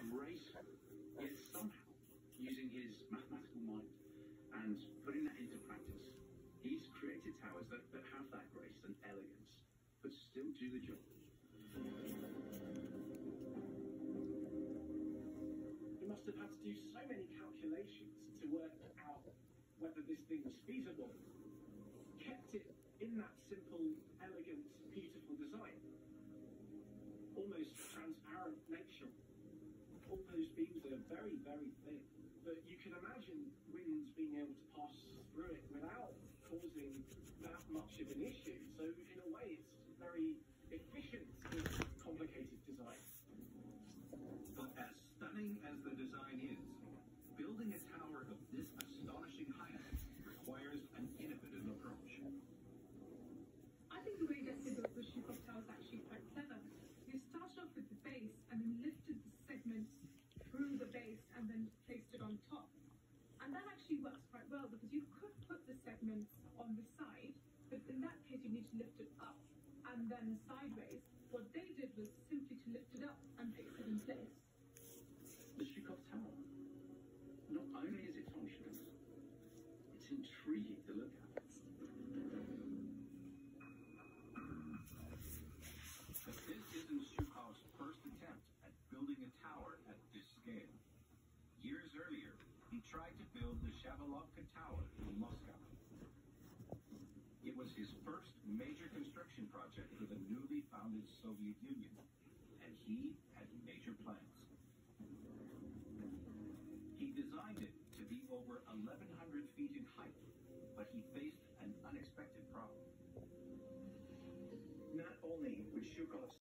graceful, yet somehow, using his mathematical mind and putting that into practice, he's created towers that have that grace and elegance, but still do the job. He must have had to do so many calculations to work out whether this thing was feasible. Kept it in that simple, elegant, beautiful design. Almost transparent nature. All those beams are very, very thin. But you can imagine winds being able to pass through it without causing that much of an issue. So in a way, it's very efficient with complicated design. But as stunning as the design is, building a tower of this astonishing height requires an innovative approach. I think the way that they built the Zhukov Tower is actually quite clever. They started off with the base and then lifted the segments through the base and then placed it on top. And that actually works quite well because you could put the segments on the side, but in that case you need to lift it up and then sideways. What they did was simply to lift it up and fix it in place. The Zhukov Tower, not only is it functional, it's intriguing to look at. But this isn't Zhukov's first attempt at building a tower at this scale. Years earlier, he tried to build the Shavelovka Tower in Moscow. It was his first major construction project for the newly founded Soviet Union, and he had major plans. He designed it to be over 1,100 feet in height, but he faced an unexpected problem. Not only was Zhukov's